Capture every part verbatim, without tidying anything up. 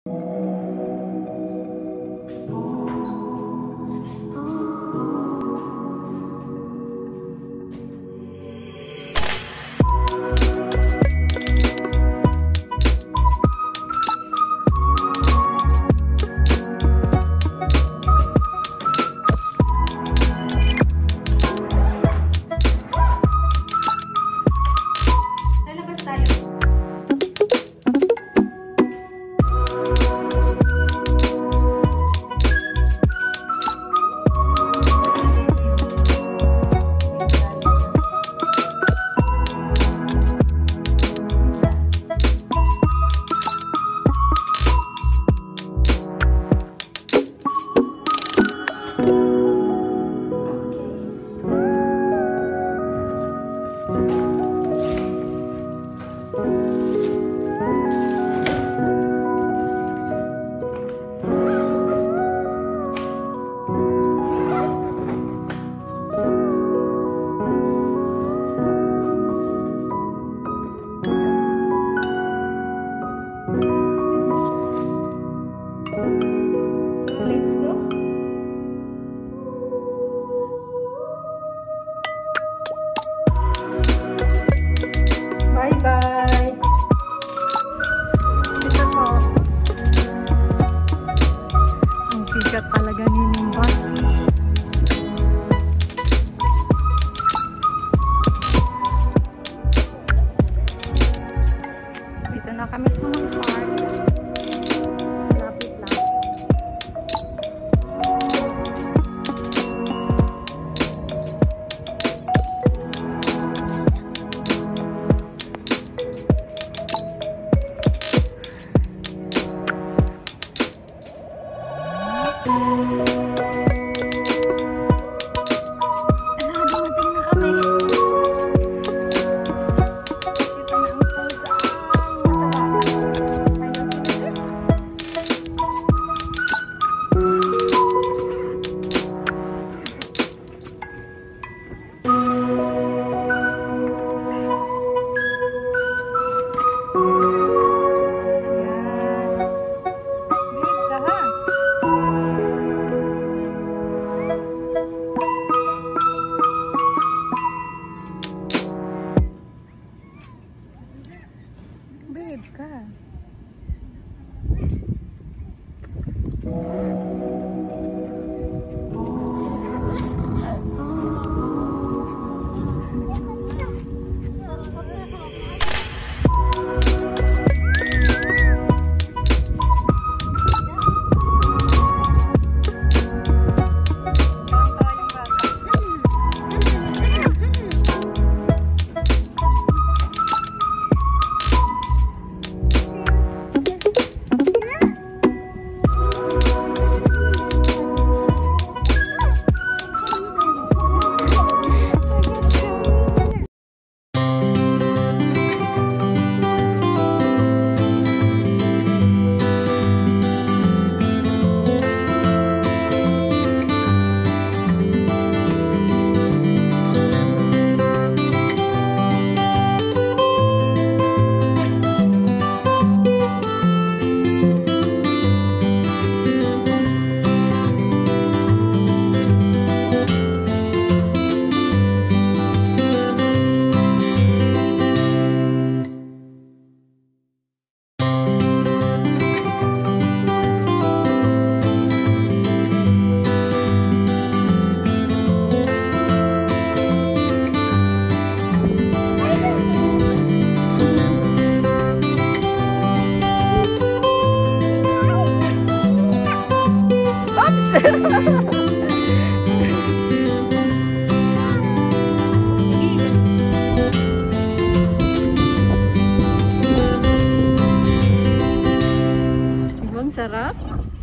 Sarap.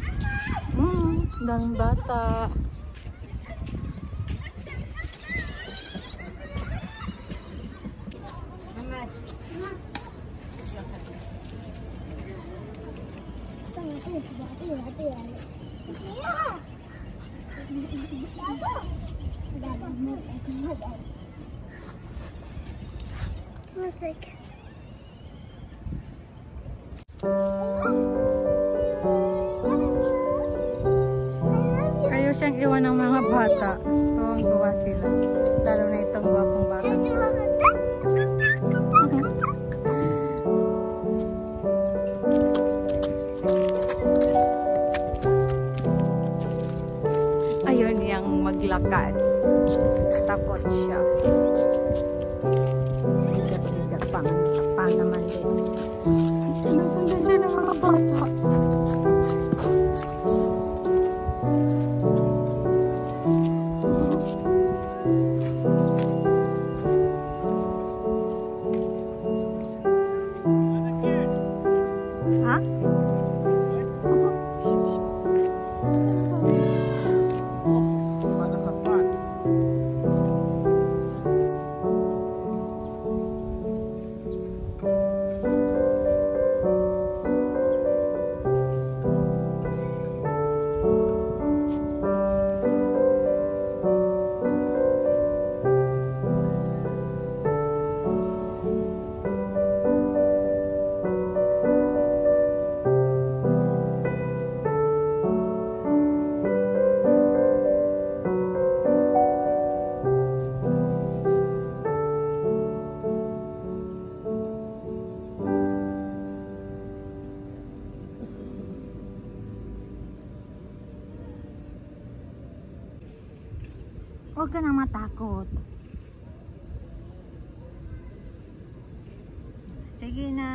Hmm, daming bata. Musik. tuwan ng mga bata. Tuwang-tuwa sila. Lalo na itong gwapong bata. Ayun yung maglakad. Takot siya. Ligat-ligat pang, pang naman din. Sinusundan siya ng mga bata. Ha? Huwag ka nang matakot. Sige na.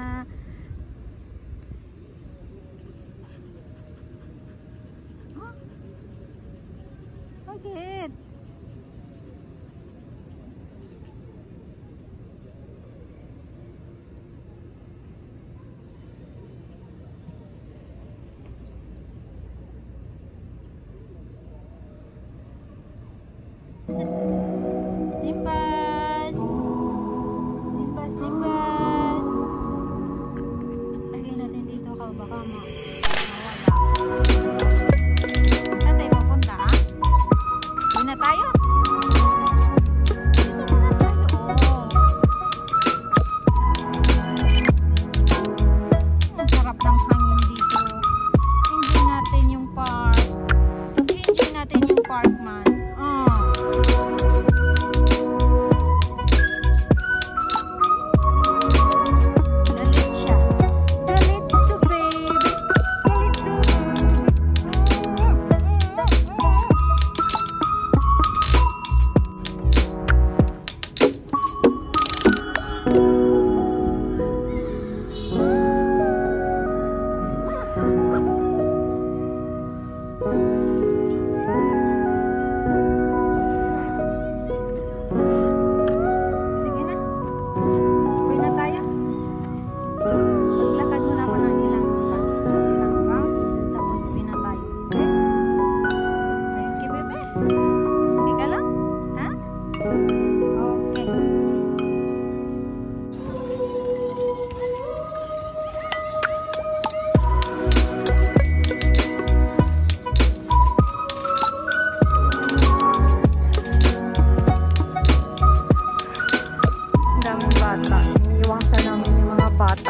Huh? Bakit? Limbas! Limbas, limbas! Lagay natin dito ka, baka ma mawala. Saan tayo pupunta, ha? Hindi na tayo? Dito muna tayo, oh. Ang sarap ng hangin dito. Enjoy natin yung park. Enjoy natin yung park, man. Iwasan namin yung mga bata.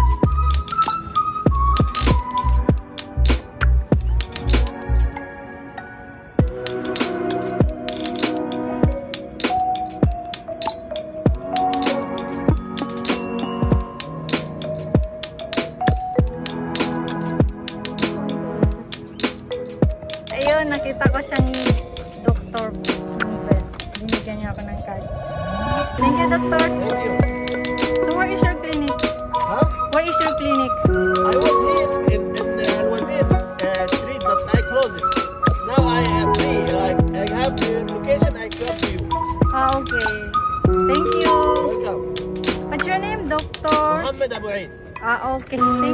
Ayun, nakita ko siyang doktor ng vet. Binigyan niya ako ng card. Thank you, doctor. Thank you. So where is your clinic? Huh? Where is your clinic? I was here in, in uh, Al Wazir uh, street, but I closed it. Now I am free. Like I have the location. I come to you. Ah, okay. Thank you. Welcome. What's your name, doctor? Mohammed Abu Eid. Ah, okay. Thank